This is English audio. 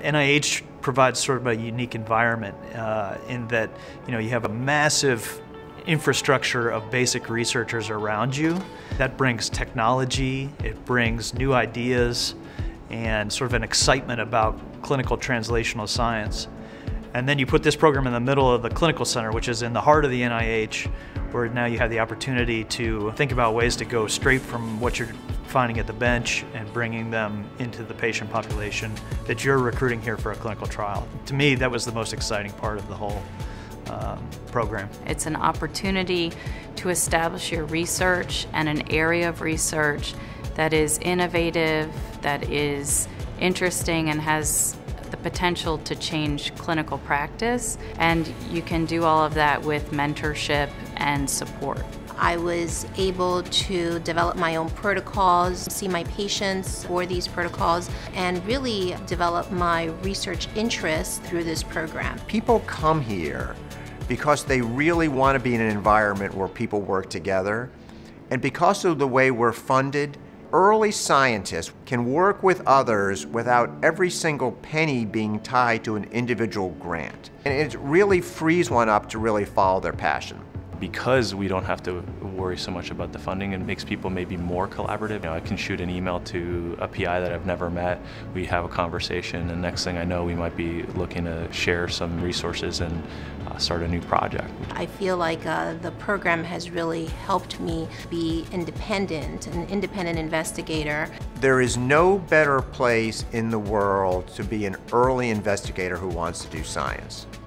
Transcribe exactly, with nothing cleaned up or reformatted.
N I H provides sort of a unique environment uh, in that, you know, you have a massive infrastructure of basic researchers around you. That brings technology, it brings new ideas, and sort of an excitement about clinical translational science. And then you put this program in the middle of the clinical center, which is in the heart of the N I H, where now you have the opportunity to think about ways to go straight from what you're finding at the bench and bringing them into the patient population that you're recruiting here for a clinical trial. To me, that was the most exciting part of the whole um, program. It's an opportunity to establish your research and an area of research that is innovative, that is interesting, and has the potential to change clinical practice, and you can do all of that with mentorship and support. I was able to develop my own protocols, see my patients for these protocols, and really develop my research interests through this program. People come here because they really want to be in an environment where people work together, and because of the way we're funded, early scientists can work with others without every single penny being tied to an individual grant. And it really frees one up to really follow their passion. Because we don't have to worry so much about the funding, it makes people maybe more collaborative. You know, I can shoot an email to a P I that I've never met, we have a conversation, and next thing I know we might be looking to share some resources and uh, start a new project. I feel like uh, the program has really helped me be independent, an independent investigator. There is no better place in the world to be an early investigator who wants to do science.